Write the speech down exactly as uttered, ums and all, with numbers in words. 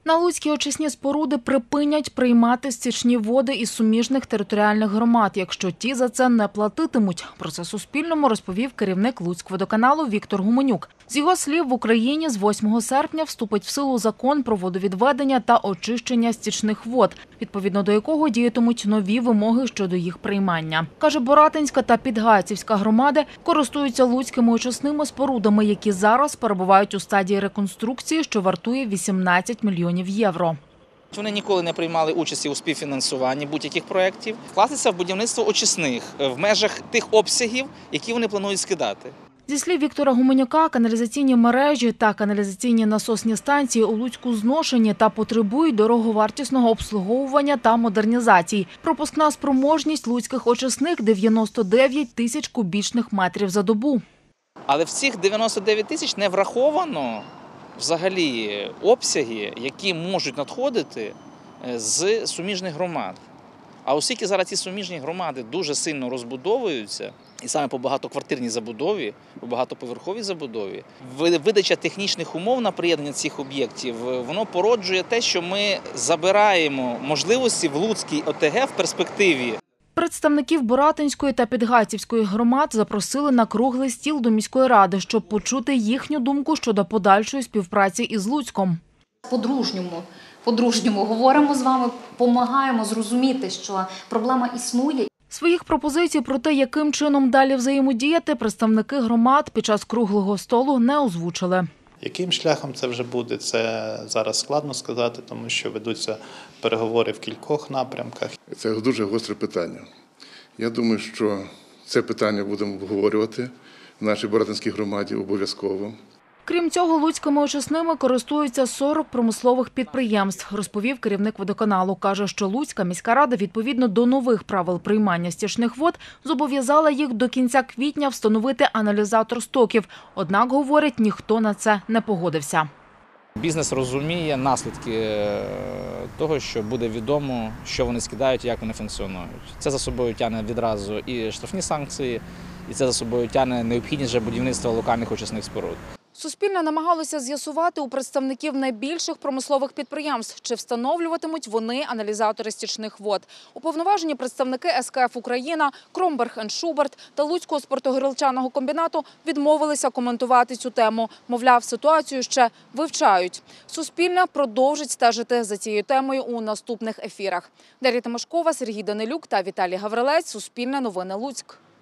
На Луцькій очисні споруди припинять приймати стічні води із суміжних територіальних громад, якщо ті за це не платитимуть. Про це Суспільному розповів керівник Луцькводоканалу Віктор Гуменюк. З його слів, в Україні з восьмого серпня вступить в силу закон про водовідведення та очищення стічних вод, відповідно до якого діятимуть нові вимоги щодо їх приймання. Каже, Боратинська та Підгайцівська громади користуються луцькими очисними спорудами, які зараз перебувають у стадії реконструкції, що вартує вісімнадцять мільйонів євро. Вони ніколи не приймали участі у співфінансуванні будь-яких проєктів. Вкластися в будівництво очисних в межах тих обсягів, які вони планують скидати. Зі слів Віктора Гуменюка, каналізаційні мережі та каналізаційні насосні станції у Луцьку зношені та потребують дороговартісного обслуговування та модернізацій. Пропускна спроможність луцьких очисних – дев'яносто дев'ять тисяч кубічних метрів за добу. Але в цих дев'яносто дев'ять тисяч не враховано взагалі обсяги, які можуть надходити з суміжних громад. А оскільки зараз ці суміжні громади дуже сильно розбудовуються, і саме по багатоквартирній забудові, по багатоповерховій забудові, видача технічних умов на приєднання цих об'єктів, воно породжує те, що ми забираємо можливості в Луцькій ОТГ в перспективі. Представників Боратинської та Підгайцівської громад запросили на круглий стіл до міської ради, щоб почути їхню думку щодо подальшої співпраці із Луцьком. По-дружньому, по-дружньому говоримо з вами, допомагаємо зрозуміти, що проблема існує. Своїх пропозицій про те, яким чином далі взаємодіяти, представники громад під час круглого столу не озвучили. Яким шляхом це вже буде, це зараз складно сказати, тому що ведуться переговори в кількох напрямках. Це дуже гостре питання. Я думаю, що це питання будемо обговорювати в нашій Боратинській громаді обов'язково. Крім цього, луцькими очисними користуються сорок промислових підприємств, розповів керівник водоканалу. Каже, що Луцька міська рада відповідно до нових правил приймання стічних вод зобов'язала їх до кінця квітня встановити аналізатор стоків. Однак, говорить, ніхто на це не погодився. Бізнес розуміє наслідки того, що буде відомо, що вони скидають і як вони функціонують. Це за собою тягне відразу і штрафні санкції, і це за собою тягне необхідність вже будівництва локальних очисних споруд. Суспільне намагалося з'ясувати у представників найбільших промислових підприємств, чи встановлюватимуть вони аналізатори стічних вод. Уповноважені представники ес ке еф «Україна», Кромберг енд Шуберт та Луцького спиртогорілчаного комбінату відмовилися коментувати цю тему. Мовляв, ситуацію ще вивчають. Суспільне продовжить стежити за цією темою у наступних ефірах. Дар'я Тимошкова, Сергій Данилюк та Віталій Гаврилець. Суспільне новини Луцьк.